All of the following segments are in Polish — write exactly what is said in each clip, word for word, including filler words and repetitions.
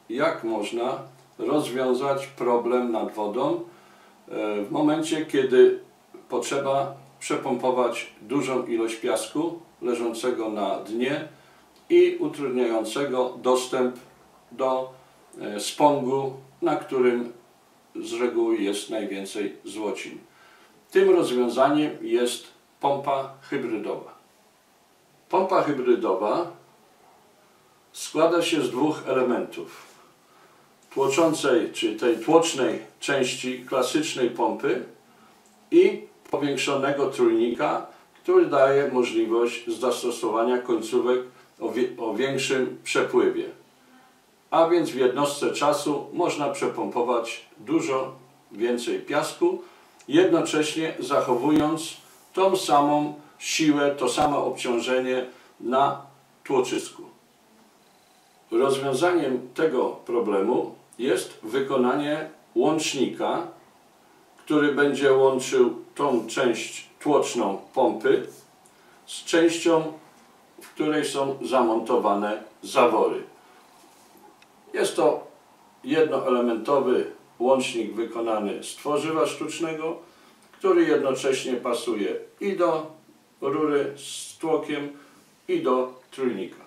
jak można rozwiązać problem nad wodą w momencie, kiedy potrzeba przepompować dużą ilość piasku leżącego na dnie i utrudniającego dostęp do spongu, na którym z reguły jest najwięcej złocin. Tym rozwiązaniem jest pompa hybrydowa. Pompa hybrydowa składa się z dwóch elementów. Tłoczącej, czy tej tłocznej części klasycznej pompy i powiększonego trójnika, który daje możliwość zastosowania końcówek o, wie, o większym przepływie. A więc w jednostce czasu można przepompować dużo więcej piasku, jednocześnie zachowując tą samą siłę, to samo obciążenie na tłoczysku. Rozwiązaniem tego problemu jest wykonanie łącznika, który będzie łączył tą część tłoczną pompy z częścią, w której są zamontowane zawory. Jest to jednoelementowy łącznik wykonany z tworzywa sztucznego, który jednocześnie pasuje i do rury z tłokiem, i do trójnika.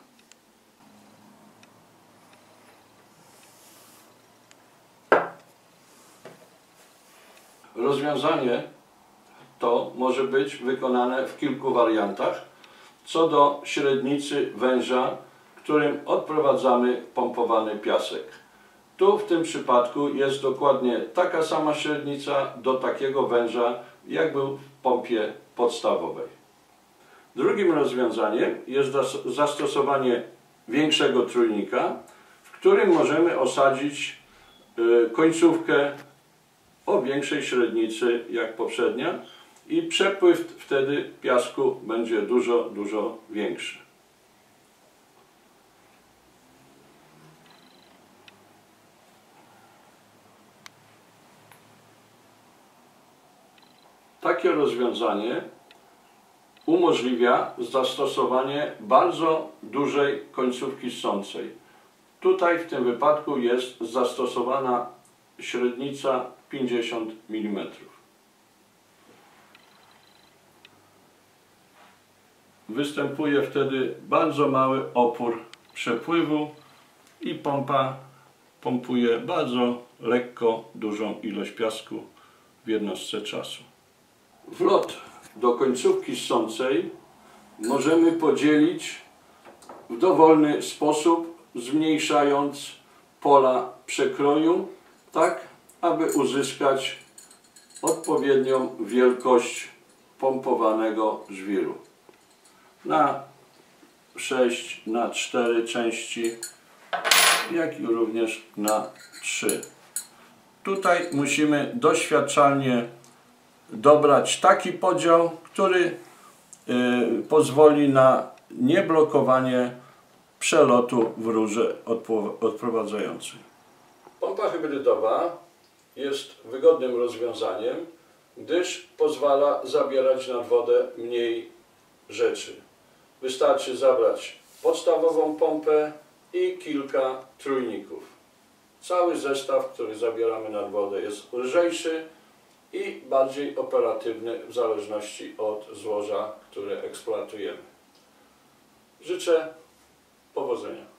Rozwiązanie to może być wykonane w kilku wariantach co do średnicy węża, którym odprowadzamy pompowany piasek. Tu w tym przypadku jest dokładnie taka sama średnica do takiego węża, jak był w pompie podstawowej. Drugim rozwiązaniem jest zastosowanie większego trójnika, w którym możemy osadzić końcówkę o większej średnicy jak poprzednia i przepływ wtedy piasku będzie dużo, dużo większy. Takie rozwiązanie umożliwia zastosowanie bardzo dużej końcówki ssącej. Tutaj w tym wypadku jest zastosowana średnica pięćdziesiąt milimetrów. Występuje wtedy bardzo mały opór przepływu i pompa pompuje bardzo lekko dużą ilość piasku w jednostce czasu. Wlot do końcówki ssącej możemy podzielić w dowolny sposób, zmniejszając pola przekroju, tak aby uzyskać odpowiednią wielkość pompowanego żwiru. Na sześć na cztery części, jak i również na trzy. Tutaj musimy doświadczalnie dobrać taki podział, który y, pozwoli na nieblokowanie przelotu w rurze odprowadzającej. Pompa hybrydowa jest wygodnym rozwiązaniem, gdyż pozwala zabierać nad wodę mniej rzeczy. Wystarczy zabrać podstawową pompę i kilka trójników. Cały zestaw, który zabieramy nad wodę, jest lżejszy i bardziej operatywny w zależności od złoża, które eksploatujemy. Życzę powodzenia.